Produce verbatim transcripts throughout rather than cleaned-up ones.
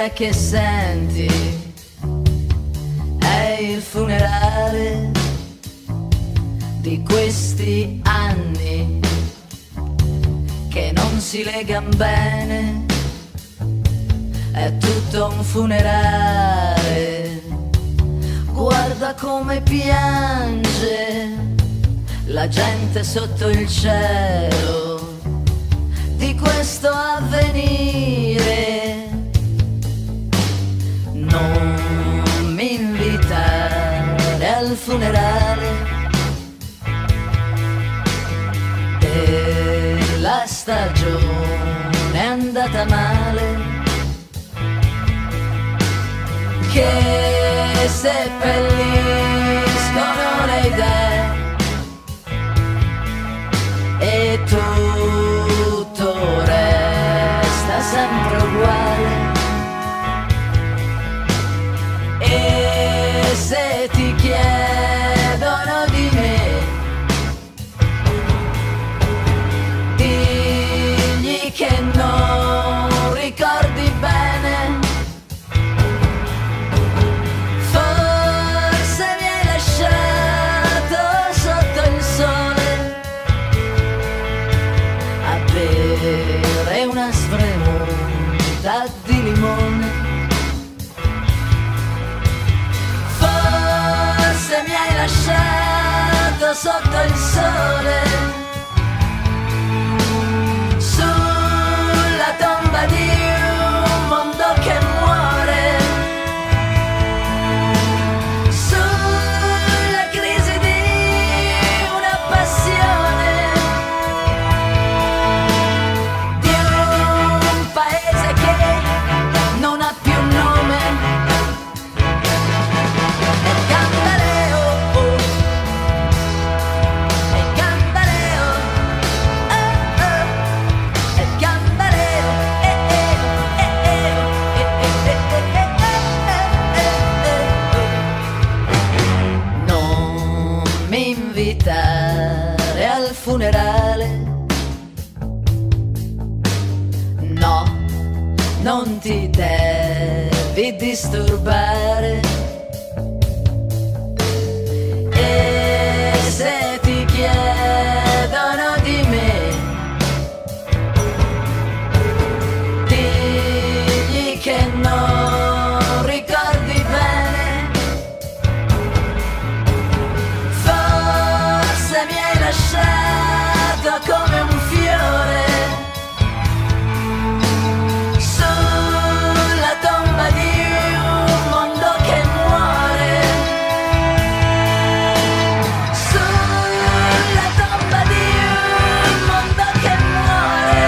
è che senti è il funerale di questi anni che non si legano bene, è tutto un funerale. Guarda come piange la gente sotto il cielo di questo avvenire. Non mi invitare al funerale della stagione andata male, che seppelliscono le idee e tutto resta sempre uguale. E se ti chiedono di me, digli che non ricordi bene. Forse mi hai lasciato sotto il sole a bere una spremuta di limone. Forse mi hai lasciato sotto il sole, sulla tomba di un mondo che muore, sulla crisi di una passione, di un paese che non ha più nome. Invitare al funerale, no, non ti devi disturbare. E se ti chiedono di me, digli che non ricordi bene. Mi hai lasciato come un fiore sulla tomba di un mondo che muore, sulla tomba di un mondo che muore,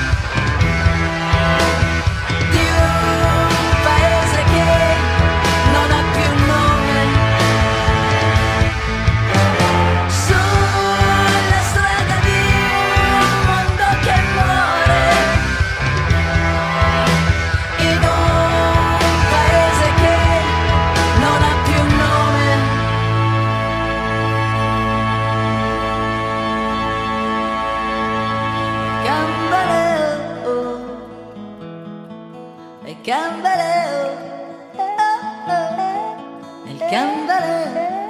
di un paese che non ha più nome. Il cambaleo, il cambaleo.